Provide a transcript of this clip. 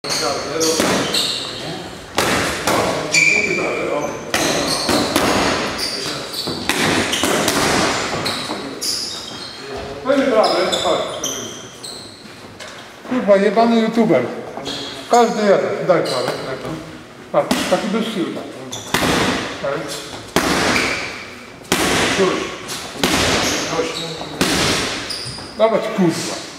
Kurwa, jebany youtuber. Każdy jeden. Daj prawie. Patrz, taki bez sił. Tak. Dawać kurwa.